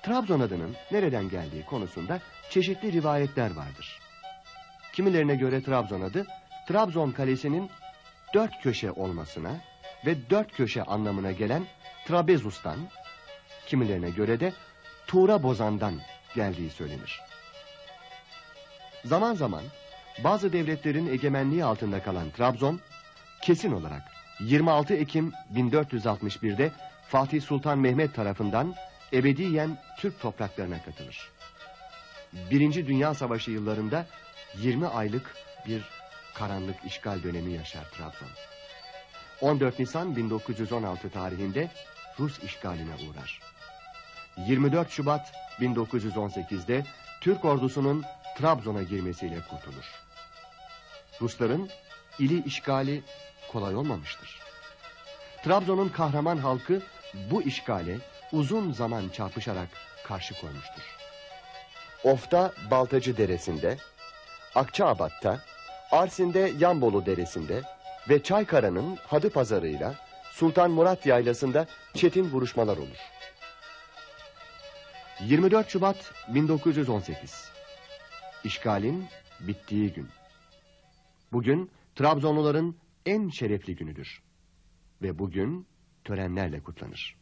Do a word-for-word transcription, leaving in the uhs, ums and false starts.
Trabzon adının nereden geldiği konusunda çeşitli rivayetler vardır. Kimilerine göre Trabzon adı, Trabzon kalesinin dört köşe olmasına ve dört köşe anlamına gelen Trabezus'tan, kimilerine göre de Tuğra Bozan'dan geldiği söylenir. Zaman zaman bazı devletlerin egemenliği altında kalan Trabzon, kesin olarak yirmi altı Ekim bin dört yüz altmış bir'de Fatih Sultan Mehmet tarafından ebediyen Türk topraklarına katılır. Birinci Dünya Savaşı yıllarında yirmi aylık bir karanlık işgal dönemi yaşar Trabzon. on dört Nisan bin dokuz yüz on altı tarihinde Rus işgaline uğrar. yirmi dört Şubat bin dokuz yüz on sekiz'de Türk ordusunun Trabzon'a girmesiyle kurtulur. Rusların ili işgali kolay olmamıştır. Trabzon'un kahraman halkı bu işgale uzun zaman çarpışarak karşı koymuştur. Of'ta Baltacı Deresi'nde, Akçaabat'ta, Arsin'de Yanbolu Deresi'nde ve Çaykara'nın Hadıpazarı'yla Sultan Murat Yaylası'nda çetin vuruşmalar olur. yirmi dört Şubat bin dokuz yüz on sekiz. İşgalin bittiği gün. Bugün Trabzonluların en şerefli günüdür. Ve bugün törenlerle kutlanır.